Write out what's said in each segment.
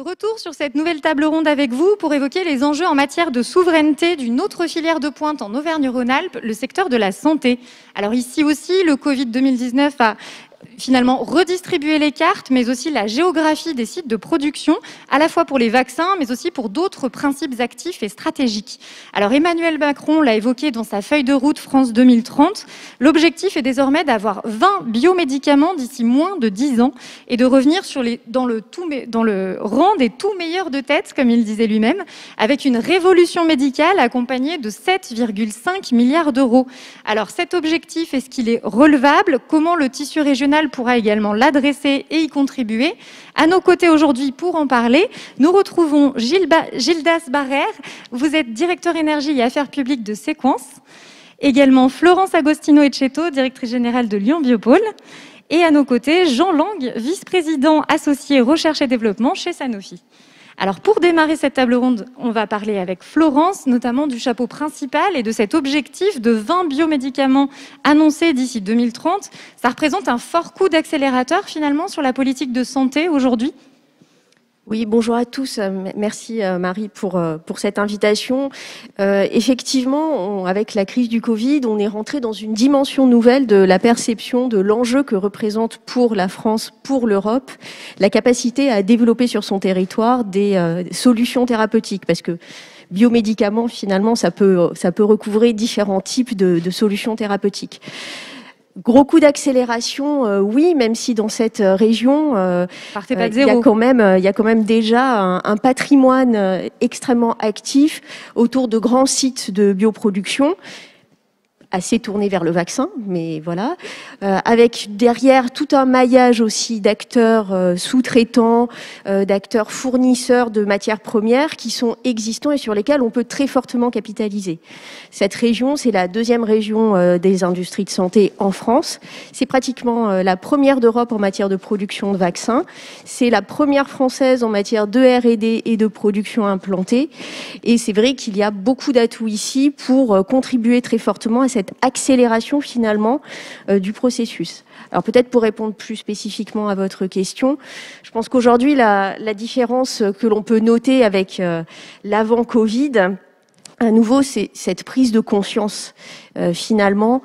retour sur cette nouvelle table ronde avec vous pour évoquer les enjeux en matière de souveraineté d'une autre filière de pointe en Auvergne-Rhône-Alpes, le secteur de la santé. Alors ici aussi, le Covid 2019 a finalement redistribuer les cartes, mais aussi la géographie des sites de production, à la fois pour les vaccins, mais aussi pour d'autres principes actifs et stratégiques. Alors Emmanuel Macron l'a évoqué dans sa feuille de route France 2030. L'objectif est désormais d'avoir 20 biomédicaments d'ici moins de 10 ans et de revenir dans le rang des tout meilleurs de tête, comme il disait lui-même, avec une révolution médicale accompagnée de 7,5 milliards d'euros. Alors cet objectif, est-ce qu'il est relevable? Comment le tissu régional pourra également l'adresser et y contribuer? À nos côtés aujourd'hui pour en parler, nous retrouvons Gildas Barrère. Vous êtes directeur énergie et affaires publiques de Séquence. Également Florence Agostino Etcheto, directrice générale de Lyon Biopôle. Et à nos côtés, Jean Lang, vice-président associé recherche et développement chez Sanofi. Alors pour démarrer cette table ronde, on va parler avec Florence, notamment du chapeau principal et de cet objectif de 20 biomédicaments annoncés d'ici 2030. Ça représente un fort coup d'accélérateur finalement sur la politique de santé aujourd'hui. Oui, bonjour à tous. Merci Marie pour cette invitation. Effectivement, avec la crise du Covid, on est rentré dans une dimension nouvelle de la perception de l'enjeu que représente pour la France, pour l'Europe, la capacité à développer sur son territoire des solutions thérapeutiques, parce que biomédicaments, finalement, ça peut recouvrer différents types de solutions thérapeutiques. Gros coup d'accélération, oui, même si dans cette région, il y a quand même déjà un patrimoine extrêmement actif autour de grands sites de bioproduction, assez tourné vers le vaccin, mais voilà, avec derrière tout un maillage aussi d'acteurs sous-traitants, d'acteurs fournisseurs de matières premières qui sont existants et sur lesquels on peut très fortement capitaliser. Cette région, c'est la deuxième région des industries de santé en France. C'est pratiquement la première d'Europe en matière de production de vaccins. C'est la première française en matière de R&D et de production implantée. Et c'est vrai qu'il y a beaucoup d'atouts ici pour contribuer très fortement à cette accélération finalement du processus. Alors peut-être pour répondre plus spécifiquement à votre question, je pense qu'aujourd'hui la différence que l'on peut noter avec l'avant-Covid, à nouveau, c'est cette prise de conscience finalement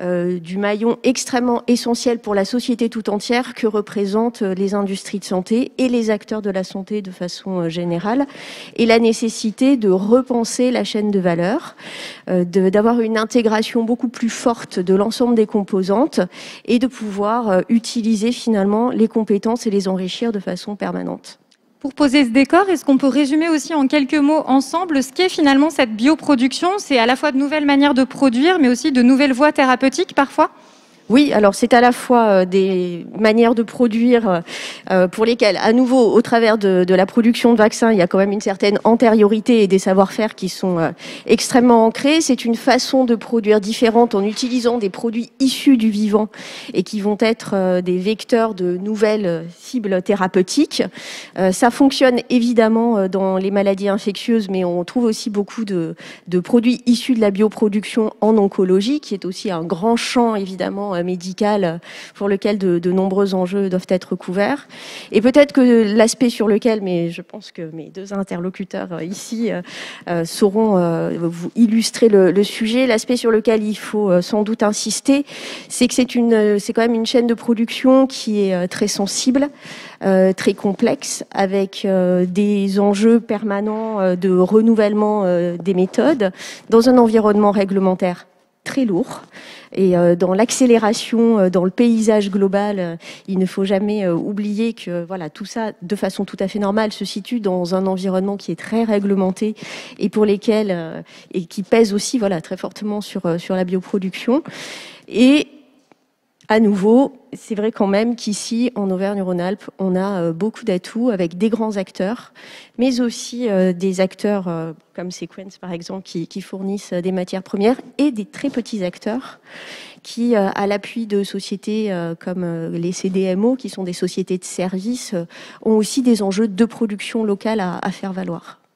du maillon extrêmement essentiel pour la société tout entière que représentent les industries de santé et les acteurs de la santé de façon générale, et la nécessité de repenser la chaîne de valeur, d'avoir une intégration beaucoup plus forte de l'ensemble des composantes et de pouvoir utiliser finalement les compétences et les enrichir de façon permanente. Pour poser ce décor, est-ce qu'on peut résumer aussi en quelques mots ensemble ce qu'est finalement cette bioproduction? C'est à la fois de nouvelles manières de produire, mais aussi de nouvelles voies thérapeutiques parfois? Oui, alors c'est à la fois des manières de produire pour lesquelles, à nouveau, au travers de la production de vaccins, il y a quand même une certaine antériorité et des savoir-faire qui sont extrêmement ancrés. C'est une façon de produire différente en utilisant des produits issus du vivant et qui vont être des vecteurs de nouvelles cibles thérapeutiques. Ça fonctionne évidemment dans les maladies infectieuses, mais on trouve aussi beaucoup de produits issus de la bioproduction en oncologie, qui est aussi un grand champ évidemment médicale pour lequel de nombreux enjeux doivent être couverts. Et peut-être que l'aspect sur lequel, mais je pense que mes deux interlocuteurs ici sauront vous illustrer le sujet, l'aspect sur lequel il faut sans doute insister, c'est que c'est quand même une chaîne de production qui est très sensible, très complexe, avec des enjeux permanents de renouvellement des méthodes dans un environnement réglementaire très lourd. Et dans l'accélération, dans le paysage global, il ne faut jamais oublier que voilà, tout ça, de façon tout à fait normale, se situe dans un environnement qui est très réglementé et pour lesquels et qui pèse aussi voilà, très fortement sur la bioproduction. Et à nouveau, c'est vrai quand même qu'ici, en Auvergne-Rhône-Alpes, on a beaucoup d'atouts avec des grands acteurs, mais aussi des acteurs comme Sequence, par exemple, qui fournissent des matières premières, et des très petits acteurs qui, à l'appui de sociétés comme les CDMO, qui sont des sociétés de services, ont aussi des enjeux de production locale à faire valoir.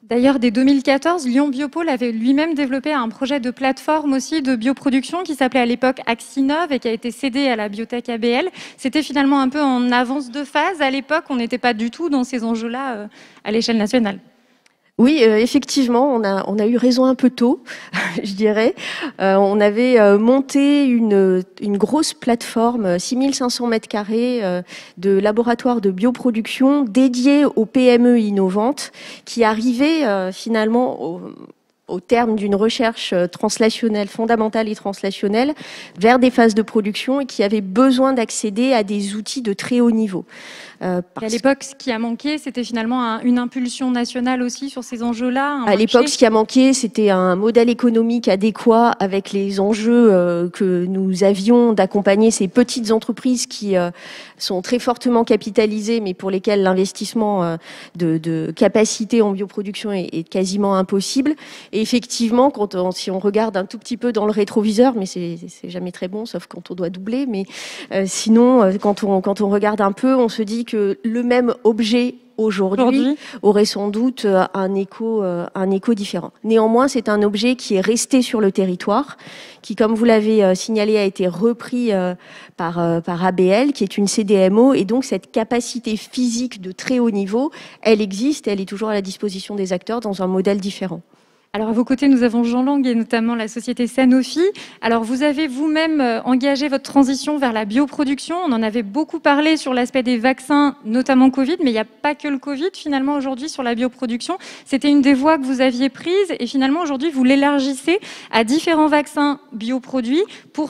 D'ailleurs, dès 2014, Lyon Biopôle avait lui-même développé un projet de plateforme aussi de bioproduction qui s'appelait à l'époque Axinov et qui a été cédé à la biotech ABL. C'était finalement un peu en avance de phase. À l'époque, on n'était pas du tout dans ces enjeux-là à l'échelle nationale. Oui, effectivement, on a eu raison un peu tôt, je dirais. On avait monté une grosse plateforme, 6500 mètres carrés de laboratoire de bioproduction dédiée aux PME innovantes qui arrivaient finalement au terme d'une recherche translationnelle, fondamentale et translationnelle, vers des phases de production et qui avaient besoin d'accéder à des outils de très haut niveau. À l'époque, ce qui a manqué, c'était finalement une impulsion nationale aussi sur ces enjeux-là. À l'époque, ce qui a manqué, c'était un modèle économique adéquat avec les enjeux que nous avions d'accompagner ces petites entreprises qui sont très fortement capitalisées, mais pour lesquelles l'investissement de capacité en bioproduction est quasiment impossible. Et effectivement, si on regarde un tout petit peu dans le rétroviseur, mais c'est jamais très bon, sauf quand on doit doubler, mais sinon, quand on regarde un peu, on se dit que le même objet aujourd'hui aurait sans doute un écho différent. Néanmoins, c'est un objet qui est resté sur le territoire, qui, comme vous l'avez signalé, a été repris par ABL, qui est une CDMO, et donc cette capacité physique de très haut niveau, elle existe, elle est toujours à la disposition des acteurs dans un modèle différent. Alors à vos côtés, nous avons Jean Lang et notamment la société Sanofi. Alors vous avez vous-même engagé votre transition vers la bioproduction. On en avait beaucoup parlé sur l'aspect des vaccins, notamment Covid, mais il n'y a pas que le Covid finalement aujourd'hui sur la bioproduction. C'était une des voies que vous aviez prises et finalement aujourd'hui vous l'élargissez à différents vaccins bioproduits pour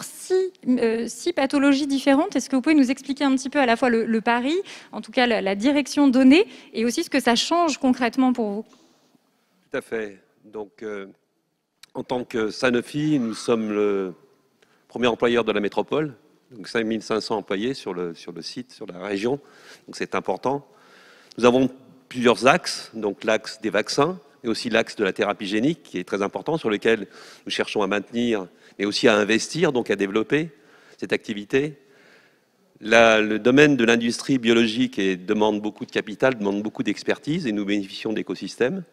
six pathologies différentes. Est-ce que vous pouvez nous expliquer un petit peu à la fois le pari, en tout cas la direction donnée et aussi ce que ça change concrètement pour vous? Tout à fait. Donc, en tant que Sanofi, nous sommes le premier employeur de la métropole, donc 5500 employés sur le site, sur la région, donc c'est important. Nous avons plusieurs axes, donc l'axe des vaccins, et aussi l'axe de la thérapie génique, qui est très important, sur lequel nous cherchons à maintenir, mais aussi à investir, donc à développer cette activité. Le domaine de l'industrie biologique demande beaucoup de capital, demande beaucoup d'expertise, et nous bénéficions d'écosystèmes.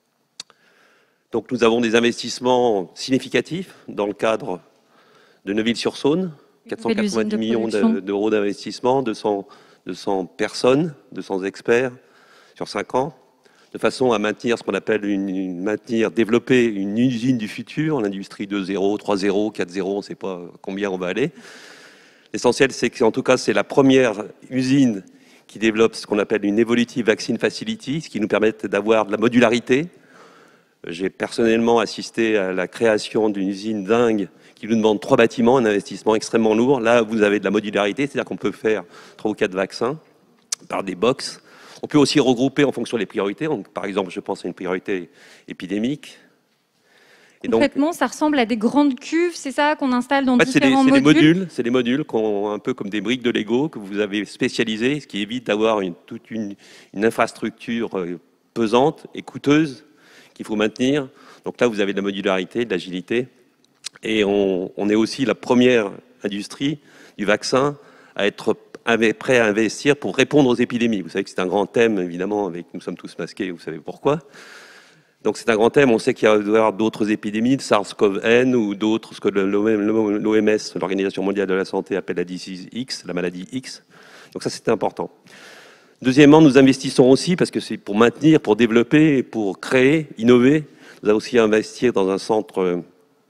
Donc nous avons des investissements significatifs dans le cadre de Neuville-sur-Saône, 490 millions d'euros d'investissement, 200 personnes, 200 experts sur 5 ans, de façon à maintenir ce qu'on appelle développer une usine du futur, l'industrie 2.0, 3.0, 4.0, on ne sait pas combien on va aller. L'essentiel, c'est qu'en tout cas, c'est la première usine qui développe ce qu'on appelle une Evolutive Vaccine Facility, ce qui nous permet d'avoir de la modularité. J'ai personnellement assisté à la création d'une usine dingue qui nous demande 3 bâtiments, un investissement extrêmement lourd. Là, vous avez de la modularité, c'est-à-dire qu'on peut faire 3 ou 4 vaccins par des box. On peut aussi regrouper en fonction des priorités. Donc, par exemple, je pense à une priorité épidémique. Et concrètement, donc, ça ressemble à des grandes cuves, c'est ça, qu'on installe dans différents modules. C'est des modules un peu comme des briques de Lego que vous avez spécialisées, ce qui évite d'avoir toute une infrastructure pesante et coûteuse qu'il faut maintenir. Donc là, vous avez de la modularité, de l'agilité. Et on est aussi la première industrie du vaccin à être prêt à investir pour répondre aux épidémies. Vous savez que c'est un grand thème, évidemment, nous sommes tous masqués, vous savez pourquoi. Donc c'est un grand thème, on sait qu'il va y avoir d'autres épidémies, de SARS-CoV-N ou d'autres, ce que l'OMS, l'Organisation mondiale de la santé, appelle la disease X, la maladie X. Donc ça, c'est important. Deuxièmement, nous investissons aussi, parce que c'est pour maintenir, pour développer, pour créer, innover. Nous allons aussi investir dans un centre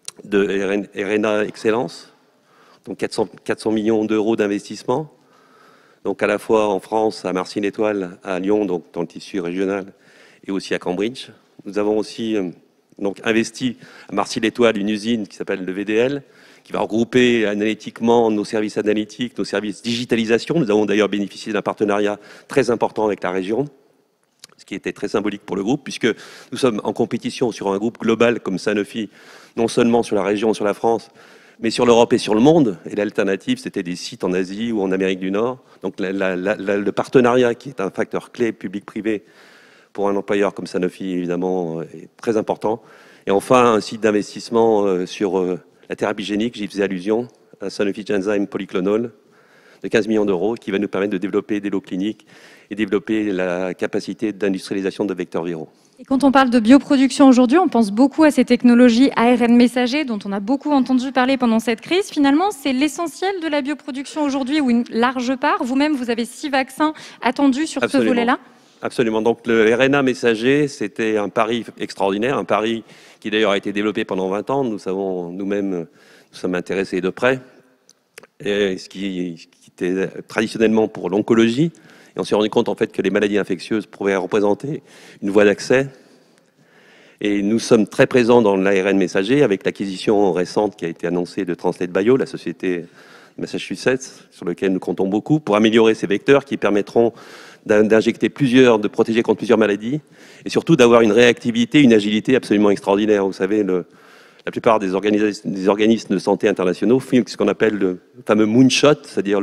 de RNA Excellence, donc 400 millions d'euros d'investissement. Donc à la fois en France, à Marcy-l'Étoile, à Lyon, donc dans le tissu régional, et aussi à Cambridge. Nous avons aussi donc investi à Marcy-l'Étoile une usine qui s'appelle le VDL, qui va regrouper analytiquement nos services analytiques, nos services digitalisation. Nous avons d'ailleurs bénéficié d'un partenariat très important avec la région, ce qui était très symbolique pour le groupe, puisque nous sommes en compétition sur un groupe global comme Sanofi, non seulement sur la région, sur la France, mais sur l'Europe et sur le monde. Et l'alternative, c'était des sites en Asie ou en Amérique du Nord. Donc le partenariat, qui est un facteur clé public-privé pour un employeur comme Sanofi, évidemment, est très important. Et enfin, un site d'investissement sur la thérapie génique, j'y faisais allusion, à Sanofi Genzyme Polyclonal. de 15 millions d'euros qui va nous permettre de développer des lots cliniques et développer la capacité d'industrialisation de vecteurs viraux. Et quand on parle de bioproduction aujourd'hui, on pense beaucoup à ces technologies ARN messager dont on a beaucoup entendu parler pendant cette crise. Finalement, c'est l'essentiel de la bioproduction aujourd'hui ou une large part. Vous-même, vous avez 6 vaccins attendus sur ce volet-là. Absolument. Donc le RNA messager, c'était un pari extraordinaire, un pari qui d'ailleurs a été développé pendant 20 ans. Nous savons nous-mêmes, nous sommes intéressés de près. Et ce qui était traditionnellement pour l'oncologie. Et on s'est rendu compte en fait que les maladies infectieuses pouvaient représenter une voie d'accès. Et nous sommes très présents dans l'ARN messager avec l'acquisition récente qui a été annoncée de Translate Bio, la société de Massachusetts, sur laquelle nous comptons beaucoup, pour améliorer ces vecteurs qui permettront d'injecter de protéger contre plusieurs maladies et surtout d'avoir une réactivité, une agilité absolument extraordinaire. Vous savez, la plupart des organismes de santé internationaux font ce qu'on appelle le fameux moonshot, c'est-à-dire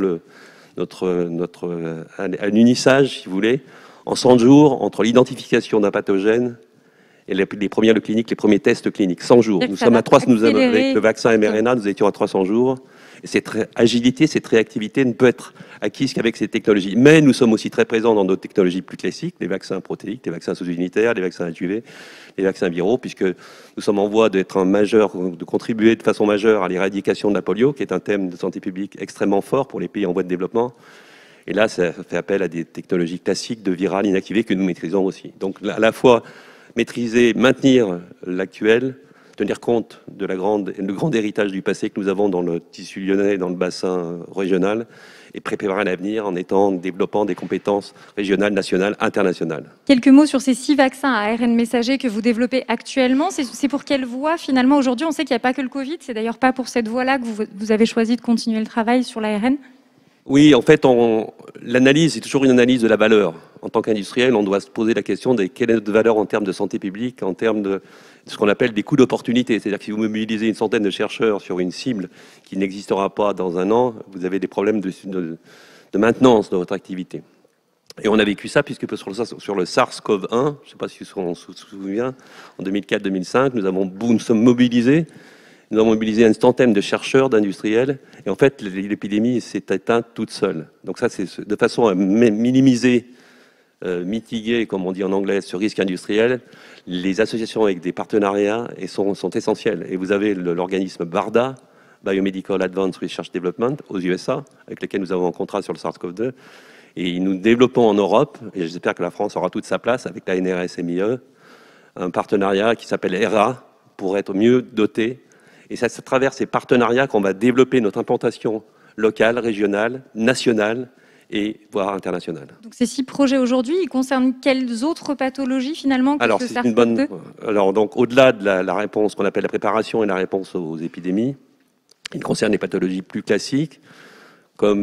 un unissage, si vous voulez, en 100 jours entre l'identification d'un pathogène et les premiers cliniques, les premiers tests cliniques. 100 jours. Nous sommes à 300, avec le vaccin mRNA, nous étions à 300 jours. Et cette agilité, cette réactivité ne peut être acquise qu'avec ces technologies. Mais nous sommes aussi très présents dans d'autres technologies plus classiques, les vaccins protéiques, les vaccins sous-unitaires, les vaccins adjuvés, les vaccins viraux, puisque nous sommes en voie de contribuer de façon majeure à l'éradication de la polio, qui est un thème de santé publique extrêmement fort pour les pays en voie de développement. Et là, ça fait appel à des technologies classiques de viral inactivé que nous maîtrisons aussi. Donc, à la fois maîtriser, maintenir l'actuel, tenir compte de le grand héritage du passé que nous avons dans le tissu lyonnais, dans le bassin régional, et préparer l'avenir en développant des compétences régionales, nationales, internationales. Quelques mots sur ces 6 vaccins à ARN messager que vous développez actuellement. C'est pour quelle voie finalement aujourd'hui? On sait qu'il n'y a pas que le Covid, c'est d'ailleurs pas pour cette voie-là que vous avez choisi de continuer le travail sur l'ARN. Oui, en fait, l'analyse est toujours une analyse de la valeur. En tant qu'industriel, on doit se poser la question de quelle est notre valeur en termes de santé publique, en termes de ce qu'on appelle des coûts d'opportunité. C'est-à-dire que si vous mobilisez une centaine de chercheurs sur une cible qui n'existera pas dans un an, vous avez des problèmes de maintenance de votre activité. Et on a vécu ça puisque sur le SARS-CoV-1, je ne sais pas si on se souvient, en 2004-2005, nous sommes mobilisés. Nous avons mobilisé une centaine de chercheurs, d'industriels, et en fait, l'épidémie s'est éteinte toute seule. Donc ça, c'est de façon à minimiser, mitiguer, comme on dit en anglais, ce risque industriel. Les associations avec des partenariats sont essentielles. Et vous avez l'organisme BARDA, Biomedical Advanced Research Development, aux USA, avec lequel nous avons un contrat sur le SARS-CoV-2. Et nous développons en Europe, et j'espère que la France aura toute sa place avec la NRS-MIE, un partenariat qui s'appelle ERA, pour être mieux doté. Et c'est à travers ces partenariats qu'on va développer notre implantation locale, régionale, nationale et voire internationale. Donc ces 6 projets aujourd'hui, ils concernent quelles autres pathologies finalement que ce SARS-CoV-2 ? Alors donc au-delà de la réponse qu'on appelle la préparation et la réponse aux épidémies, ils concernent des pathologies plus classiques, comme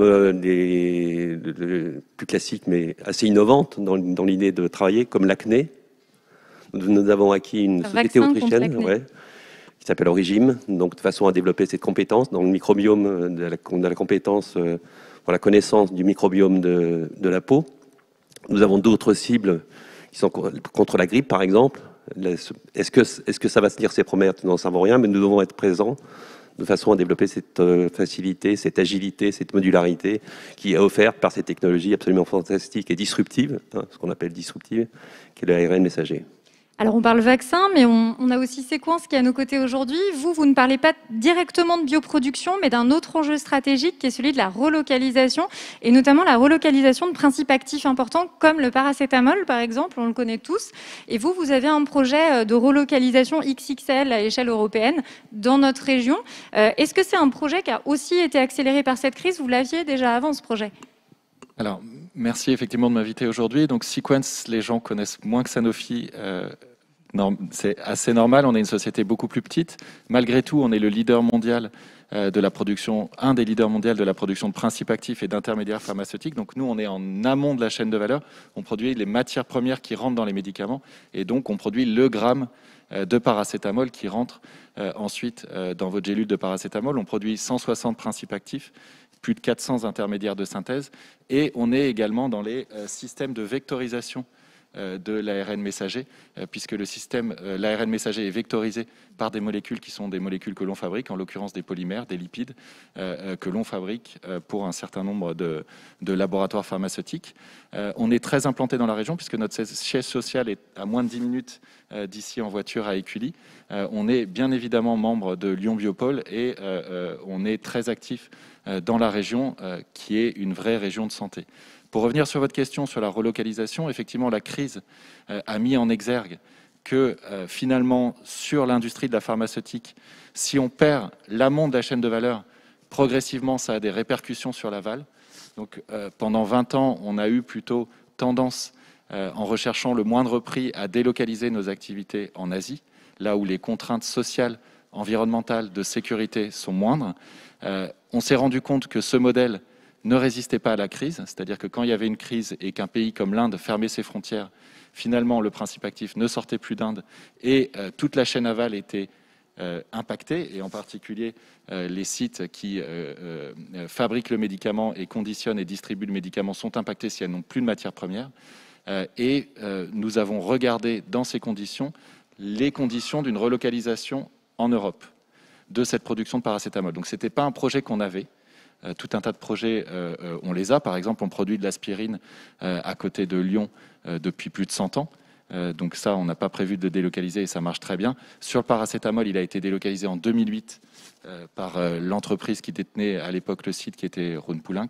plus classiques mais assez innovantes dans l'idée de travailler, comme l'acné. Nous avons acquis une société autrichienne, qui s'appelle Origim, donc de façon à développer cette compétence dans le microbiome de la compétence pour la connaissance du microbiome de la peau. Nous avons d'autres cibles qui sont contre la grippe, par exemple. Est-ce que ça va se dire ses promesses? Nous n'en savons rien, mais nous devons être présents de façon à développer cette facilité, cette agilité, cette modularité qui est offerte par ces technologies absolument fantastiques et disruptives, ce qu'on appelle disruptives, qui est l'ARN messager. Alors on parle vaccin, mais on a aussi Séquence qui est à nos côtés aujourd'hui. Vous ne parlez pas directement de bioproduction, mais d'un autre enjeu stratégique qui est celui de la relocalisation, et notamment la relocalisation de principes actifs importants comme le paracétamol, par exemple, on le connaît tous. Et vous avez un projet de relocalisation XXL à l'échelle européenne dans notre région. Est-ce que c'est un projet qui a aussi été accéléré par cette crise? Vous l'aviez déjà avant, ce projet? Alors, merci effectivement de m'inviter aujourd'hui. Donc, Sequence, les gens connaissent moins que Sanofi. C'est assez normal, on est une société beaucoup plus petite. Malgré tout, on est le leader mondial de la production, un des leaders mondiaux de la production de principes actifs et d'intermédiaires pharmaceutiques. Donc nous, on est en amont de la chaîne de valeur. On produit les matières premières qui rentrent dans les médicaments et donc on produit le gramme de paracétamol qui rentre ensuite dans votre gélule de paracétamol. On produit 160 principes actifs, plus de 400 intermédiaires de synthèse et on est également dans les systèmes de vectorisation de l'ARN messager, puisque le système, l'ARN messager est vectorisé par des molécules qui sont des molécules que l'on fabrique, en l'occurrence des polymères, des lipides, que l'on fabrique pour un certain nombre de laboratoires pharmaceutiques. On est très implanté dans la région, puisque notre siège social est à moins de 10 minutes d'ici en voiture à Écully. On est bien évidemment membre de Lyon Biopôle et on est très actif dans la région qui est une vraie région de santé. Pour revenir sur votre question sur la relocalisation, effectivement, la crise a mis en exergue que finalement, sur l'industrie de la pharmaceutique, si on perd l'amont de la chaîne de valeur, progressivement, ça a des répercussions sur l'aval. Donc, pendant 20 ans, on a eu plutôt tendance, en recherchant le moindre prix, à délocaliser nos activités en Asie, là où les contraintes sociales, environnementales, de sécurité sont moindres. On s'est rendu compte que ce modèle ne résistait pas à la crise, c'est-à-dire que quand il y avait une crise et qu'un pays comme l'Inde fermait ses frontières, finalement, le principe actif ne sortait plus d'Inde et toute la chaîne aval était impactée, et en particulier les sites qui fabriquent le médicament et conditionnent et distribuent le médicament sont impactés si elles n'ont plus de matières premières. Nous avons regardé dans ces conditions les conditions d'une relocalisation en Europe de cette production de paracétamol. Donc ce n'était pas un projet qu'on avait. Tout un tas de projets, on les a. Par exemple, on produit de l'aspirine à côté de Lyon depuis plus de 100 ans. Donc ça, on n'a pas prévu de le délocaliser et ça marche très bien. Sur le paracétamol, il a été délocalisé en 2008 par l'entreprise qui détenait à l'époque le site, qui était Rhône-Poulenc.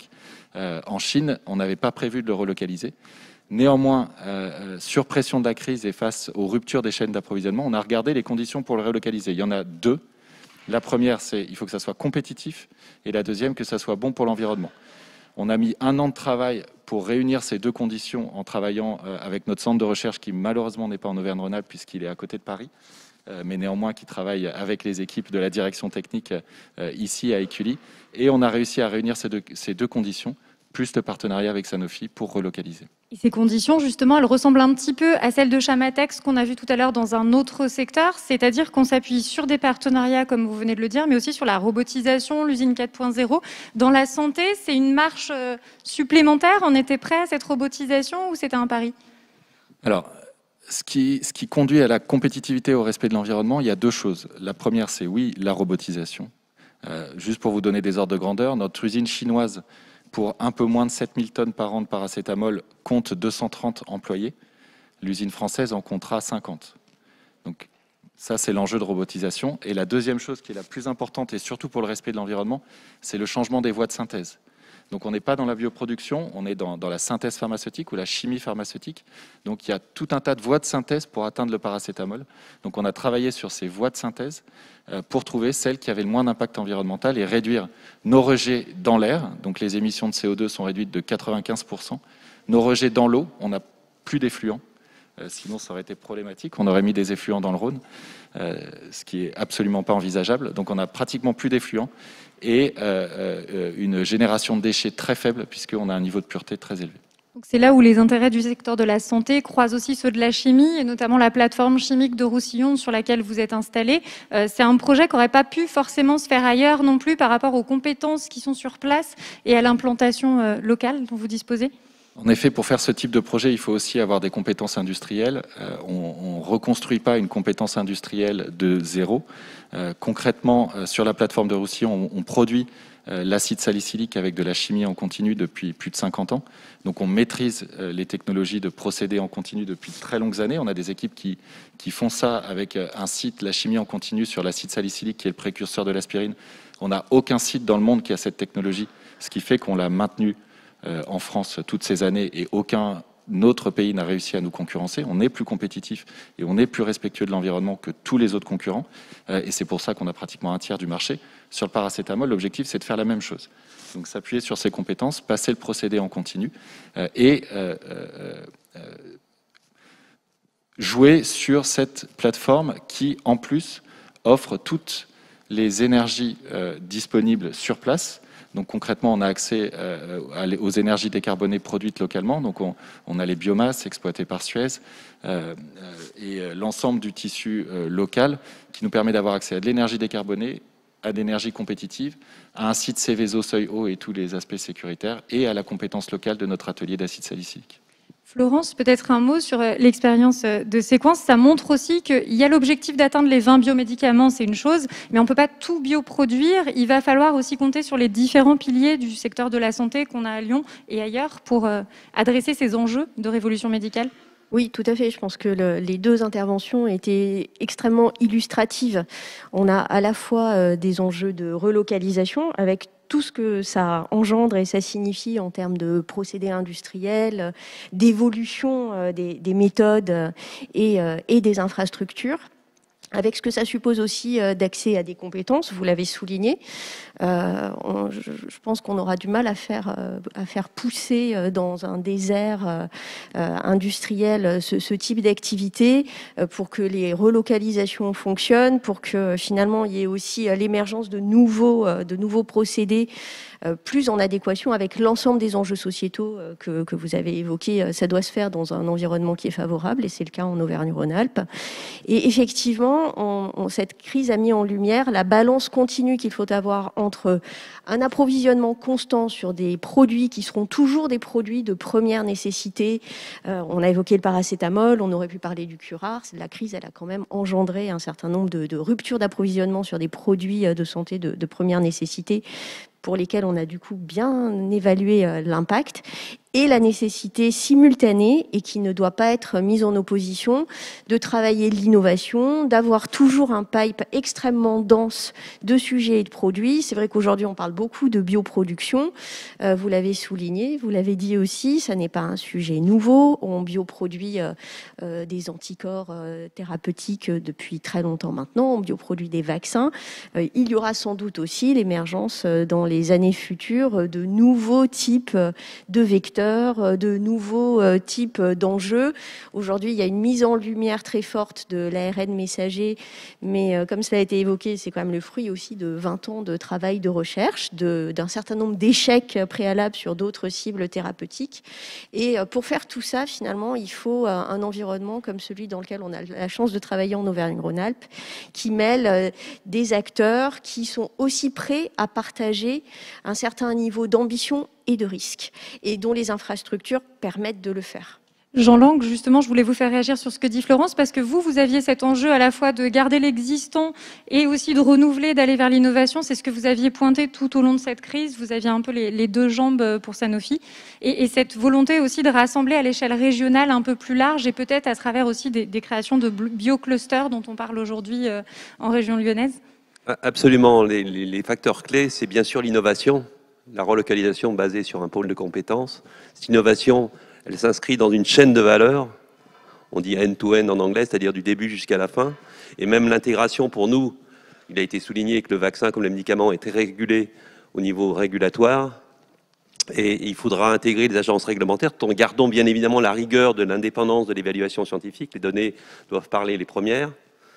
En Chine, on n'avait pas prévu de le relocaliser. Néanmoins, sur pression de la crise et face aux ruptures des chaînes d'approvisionnement, on a regardé les conditions pour le relocaliser. Il y en a deux. La première, c'est qu'il faut que ça soit compétitif, et la deuxième, que ça soit bon pour l'environnement. On a mis 1 an de travail pour réunir ces deux conditions en travaillant avec notre centre de recherche qui malheureusement n'est pas en Auvergne-Rhône-Alpes puisqu'il est à côté de Paris, mais néanmoins qui travaille avec les équipes de la direction technique ici à Écully. Et on a réussi à réunir ces deux conditions, plus le partenariat avec Sanofi pour relocaliser. Et ces conditions, justement, elles ressemblent un petit peu à celles de Chamatex qu'on a vu tout à l'heure dans un autre secteur, c'est-à-dire qu'on s'appuie sur des partenariats, comme vous venez de le dire, mais aussi sur la robotisation, l'usine 4.0. Dans la santé, c'est une marche supplémentaire. On était prêt à cette robotisation ou c'était un pari? Alors, ce qui conduit à la compétitivité et au respect de l'environnement, il y a deux choses. La première, c'est oui, la robotisation. Juste pour vous donner des ordres de grandeur, notre usine chinoise, pour un peu moins de 7000 tonnes par an de paracétamol, compte 230 employés. L'usine française en comptera 50. Donc ça, c'est l'enjeu de robotisation. Et la deuxième chose qui est la plus importante, et surtout pour le respect de l'environnement, c'est le changement des voies de synthèse. Donc on n'est pas dans la bioproduction, on est dans la synthèse pharmaceutique ou la chimie pharmaceutique. Donc il y a tout un tas de voies de synthèse pour atteindre le paracétamol. Donc on a travaillé sur ces voies de synthèse pour trouver celles qui avaient le moins d'impact environnemental et réduire nos rejets dans l'air. Donc les émissions de CO2 sont réduites de 95%. Nos rejets dans l'eau, on n'a plus d'effluents. Sinon, ça aurait été problématique. On aurait mis des effluents dans le Rhône, ce qui est absolument pas envisageable. Donc on a pratiquement plus d'effluents et une génération de déchets très faible puisqu'on a un niveau de pureté très élevé. C'est là où les intérêts du secteur de la santé croisent aussi ceux de la chimie, et notamment la plateforme chimique de Roussillon sur laquelle vous êtes installé. C'est un projet qui n'aurait pas pu forcément se faire ailleurs non plus par rapport aux compétences qui sont sur place et à l'implantation locale dont vous disposez. En effet, pour faire ce type de projet, il faut aussi avoir des compétences industrielles. On ne reconstruit pas une compétence industrielle de zéro. Concrètement, sur la plateforme de Roussillon, on produit l'acide salicylique avec de la chimie en continu depuis plus de 50 ans. Donc on maîtrise les technologies de procédés en continu depuis de très longues années. On a des équipes qui font ça avec un site, la chimie en continu sur l'acide salicylique qui est le précurseur de l'aspirine. On n'a aucun site dans le monde qui a cette technologie, ce qui fait qu'on l'a maintenue en France toutes ces années et aucun autre pays n'a réussi à nous concurrencer. On est plus compétitif et on est plus respectueux de l'environnement que tous les autres concurrents. Et c'est pour ça qu'on a pratiquement un tiers du marché. Sur le paracétamol, l'objectif, c'est de faire la même chose. Donc s'appuyer sur ses compétences, passer le procédé en continu et jouer sur cette plateforme qui, en plus, offre toutes les énergies disponibles sur place. Donc concrètement, on a accès aux énergies décarbonées produites localement. Donc on a les biomasses exploitées par Suez et l'ensemble du tissu local qui nous permet d'avoir accès à de l'énergie décarbonée, à de l'énergie compétitive, à un site Céveso seuil haut et tous les aspects sécuritaires et à la compétence locale de notre atelier d'acide salicylique. Florence, peut-être un mot sur l'expérience de Séquence. Ça montre aussi qu'il y a l'objectif d'atteindre les 20 biomédicaments, c'est une chose, mais on ne peut pas tout bioproduire. Il va falloir aussi compter sur les différents piliers du secteur de la santé qu'on a à Lyon et ailleurs pour adresser ces enjeux de révolution médicale. Oui, tout à fait. Je pense que les deux interventions étaient extrêmement illustratives. On a à la fois des enjeux de relocalisation avec tout ce que ça engendre et ça signifie en termes de procédés industriels, d'évolution des méthodes et des infrastructures, avec ce que ça suppose aussi d'accès à des compétences, vous l'avez souligné. Je pense qu'on aura du mal à faire pousser dans un désert industriel ce type d'activité pour que les relocalisations fonctionnent, pour que finalement il y ait aussi l'émergence de nouveaux procédés plus en adéquation avec l'ensemble des enjeux sociétaux que vous avez évoqués. Ça doit se faire dans un environnement qui est favorable, et c'est le cas en Auvergne-Rhône-Alpes. Et effectivement, cette crise a mis en lumière la balance continue qu'il faut avoir entre un approvisionnement constant sur des produits qui seront toujours des produits de première nécessité. On a évoqué le paracétamol, on aurait pu parler du curare. La crise, elle a quand même engendré un certain nombre de ruptures d'approvisionnement sur des produits de santé de première nécessité, pour lesquels on a du coup bien évalué l'impact, et la nécessité simultanée, et qui ne doit pas être mise en opposition, de travailler l'innovation, d'avoir toujours un pipe extrêmement dense de sujets et de produits. C'est vrai qu'aujourd'hui, on parle beaucoup de bioproduction. Vous l'avez souligné, vous l'avez dit aussi, ça n'est pas un sujet nouveau. On bioproduit des anticorps thérapeutiques depuis très longtemps maintenant. On bioproduit des vaccins. Il y aura sans doute aussi l'émergence dans les années futures de nouveaux types de vecteurs, de nouveaux types d'enjeux. Aujourd'hui, il y a une mise en lumière très forte de l'ARN messager, mais comme cela a été évoqué, c'est quand même le fruit aussi de 20 ans de travail de recherche, d'un certain nombre d'échecs préalables sur d'autres cibles thérapeutiques. Et pour faire tout ça, finalement, il faut un environnement comme celui dans lequel on a la chance de travailler en Auvergne-Rhône-Alpes, qui mêle des acteurs qui sont aussi prêts à partager un certain niveau d'ambition et de risque, et dont les infrastructures permettent de le faire. Jean Lang, justement, je voulais vous faire réagir sur ce que dit Florence, parce que vous aviez cet enjeu à la fois de garder l'existant et aussi de renouveler, d'aller vers l'innovation. C'est ce que vous aviez pointé tout au long de cette crise. Vous aviez un peu les deux jambes pour Sanofi. Et cette volonté aussi de rassembler à l'échelle régionale un peu plus large, et peut-être à travers aussi des créations de bioclusters dont on parle aujourd'hui en région lyonnaise. Absolument. Les facteurs clés, c'est bien sûr l'innovation, la relocalisation basée sur un pôle de compétences. Cette innovation, elle s'inscrit dans une chaîne de valeur, on dit end-to-end en anglais, c'est-à-dire du début jusqu'à la fin. Et même l'intégration pour nous, il a été souligné que le vaccin comme le médicament était régulé au niveau régulatoire. Et il faudra intégrer les agences réglementaires, tout en gardant bien évidemment la rigueur de l'indépendance de l'évaluation scientifique. Les données doivent parler les premières.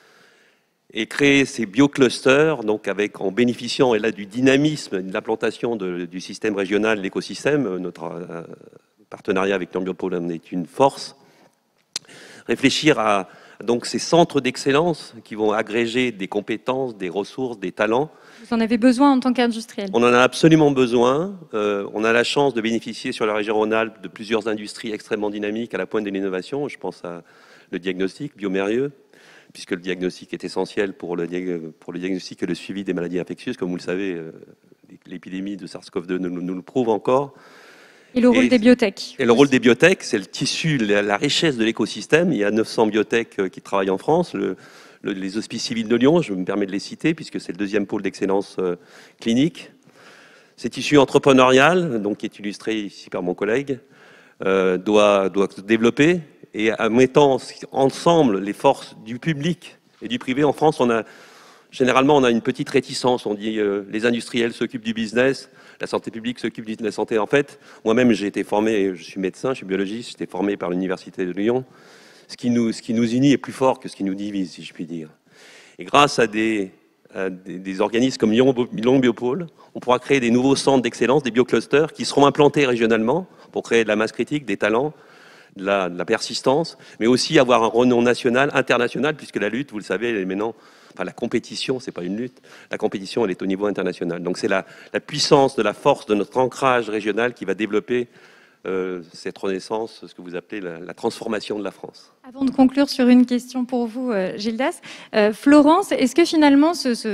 Et créer ces bioclusters, donc en bénéficiant et là, du dynamisme de l'implantation du système régional, l'écosystème. Notre partenariat avec l'Ambiopole en est une force. Réfléchir à donc ces centres d'excellence qui vont agréger des compétences, des ressources, des talents. Vous en avez besoin en tant qu'industriel? On en a absolument besoin. On a la chance de bénéficier sur la région Rhône-Alpes de plusieurs industries extrêmement dynamiques à la pointe de l'innovation. Je pense à le diagnostic, Biomérieux, puisque le diagnostic est essentiel pour le diagnostic et le suivi des maladies infectieuses. Comme vous le savez, l'épidémie de SARS-CoV-2 nous le prouve encore. Et le rôle des biotech. Et le rôle des biotech, c'est le tissu, la richesse de l'écosystème. Il y a 900 biotech qui travaillent en France. Les Hospices civils de Lyon, je me permets de les citer, puisque c'est le deuxième pôle d'excellence clinique. Cet tissu entrepreneurial, donc, qui est illustré ici par mon collègue, doit se développer. Et en mettant ensemble les forces du public et du privé, en France, généralement, on a une petite réticence. On dit les industriels s'occupent du business, la santé publique s'occupe de la santé. En fait, moi-même, j'ai été formé, je suis médecin, je suis biologiste, j'étais formé par l'Université de Lyon. Ce qui nous unit est plus fort que ce qui nous divise, si je puis dire. Et grâce à des organismes comme Lyon Biopôle, on pourra créer des nouveaux centres d'excellence, des bioclusters, qui seront implantés régionalement pour créer de la masse critique, des talents, de la persistance, mais aussi avoir un renom national, international, puisque la lutte, vous le savez, elle est maintenant, enfin la compétition, c'est pas une lutte, la compétition, elle est au niveau international. Donc c'est la puissance de la force de notre ancrage régional qui va développer cette renaissance, ce que vous appelez la transformation de la France. Avant de conclure sur une question pour vous, Gildas, Florence, est-ce que finalement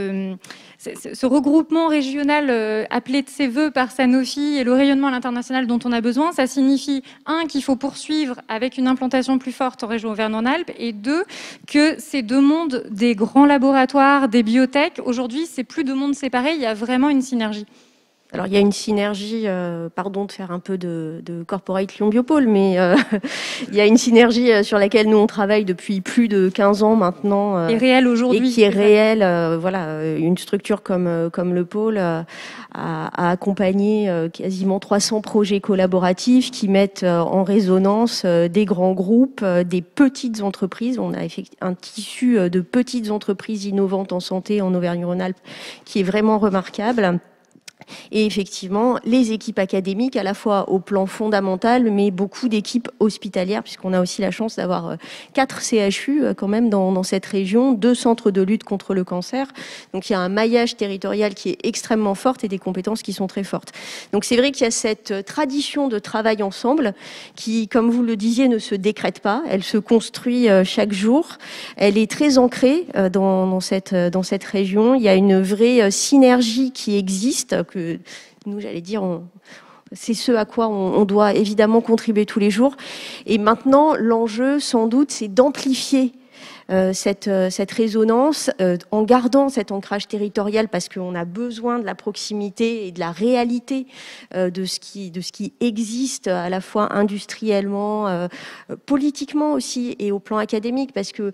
ce regroupement régional appelé de ses voeux par Sanofi et le rayonnement à l'international dont on a besoin, ça signifie, un, qu'il faut poursuivre avec une implantation plus forte en région Auvergne-Rhône-Alpes, et deux, que ces deux mondes des grands laboratoires, des biotech, aujourd'hui, c'est plus deux mondes séparés, il y a vraiment une synergie? Alors, il y a une synergie, pardon de faire un peu de corporate Lyon Biopôle, mais il y a une synergie sur laquelle nous, on travaille depuis plus de 15 ans maintenant. Et réelle aujourd'hui. Et qui est réelle. Voilà, une structure comme le pôle a accompagné quasiment 300 projets collaboratifs qui mettent en résonance des grands groupes, des petites entreprises. On a un tissu de petites entreprises innovantes en santé en Auvergne-Rhône-Alpes qui est vraiment remarquable. Et effectivement, les équipes académiques, à la fois au plan fondamental, mais beaucoup d'équipes hospitalières, puisqu'on a aussi la chance d'avoir 4 CHU quand même dans cette région, 2 centres de lutte contre le cancer. Donc il y a un maillage territorial qui est extrêmement fort et des compétences qui sont très fortes. Donc c'est vrai qu'il y a cette tradition de travail ensemble qui, comme vous le disiez, ne se décrète pas. Elle se construit chaque jour. Elle est très ancrée dans cette région. Il y a une vraie synergie qui existe, que nous, j'allais dire, c'est ce à quoi on doit évidemment contribuer tous les jours. Et maintenant, l'enjeu, sans doute, c'est d'amplifier cette résonance en gardant cet ancrage territorial, parce qu'on a besoin de la proximité et de la réalité de ce qui existe à la fois industriellement, politiquement aussi et au plan académique, parce que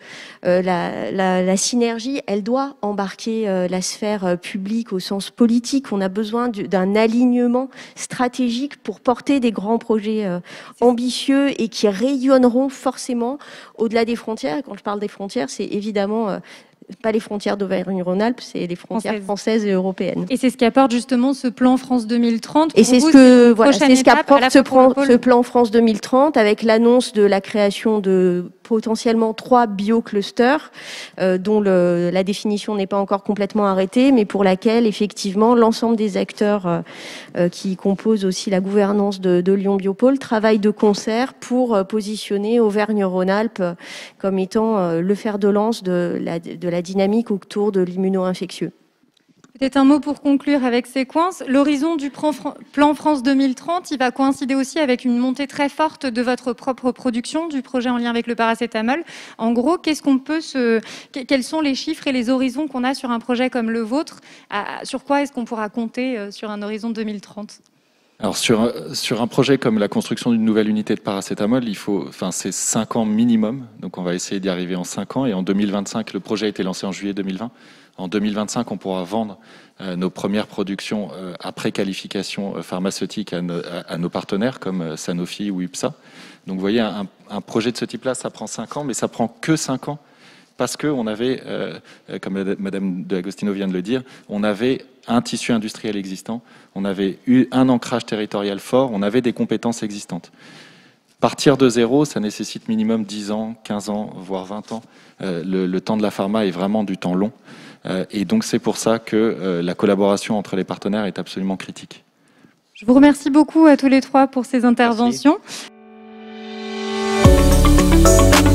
la synergie, elle doit embarquer la sphère publique au sens politique. On a besoin d'un alignement stratégique pour porter des grands projets ambitieux et qui rayonneront forcément au-delà des frontières. Et quand je parle des frontières, c'est évidemment pas les frontières d'Auvergne-Rhône-Alpes, c'est les frontières françaises et européennes. Et c'est ce qu'apporte justement ce plan France 2030. Et c'est ce qu'apporte ce plan France 2030, avec l'annonce de la création de potentiellement 3 bioclusters, dont la définition n'est pas encore complètement arrêtée, mais pour laquelle effectivement l'ensemble des acteurs qui composent aussi la gouvernance de Lyon Biopôle travaillent de concert pour positionner Auvergne-Rhône-Alpes comme étant le fer de lance de la dynamique autour de l'immuno-infectieux. Peut-être un mot pour conclure avec Séquence. L'horizon du plan France 2030, il va coïncider aussi avec une montée très forte de votre propre production, du projet en lien avec le paracétamol. En gros, quels sont les chiffres et les horizons qu'on a sur un projet comme le vôtre? Sur quoi est-ce qu'on pourra compter sur un horizon 2030? Alors sur un projet comme la construction d'une nouvelle unité de paracétamol, c'est 5 ans minimum. Donc on va essayer d'y arriver en 5 ans. Et en 2025, le projet a été lancé en juillet 2020. En 2025, on pourra vendre nos premières productions après qualification pharmaceutique à nos partenaires comme Sanofi ou UPSA. Donc vous voyez, un projet de ce type-là, ça prend 5 ans, mais ça prend que 5 ans parce qu'on avait, comme Madame de Agostino vient de le dire, on avait un tissu industriel existant, on avait eu un ancrage territorial fort, on avait des compétences existantes. Partir de zéro, ça nécessite minimum 10 ans, 15 ans, voire 20 ans. Le temps de la pharma est vraiment du temps long. Et donc c'est pour ça que la collaboration entre les partenaires est absolument critique. Je vous remercie beaucoup à tous les trois pour ces interventions. Merci.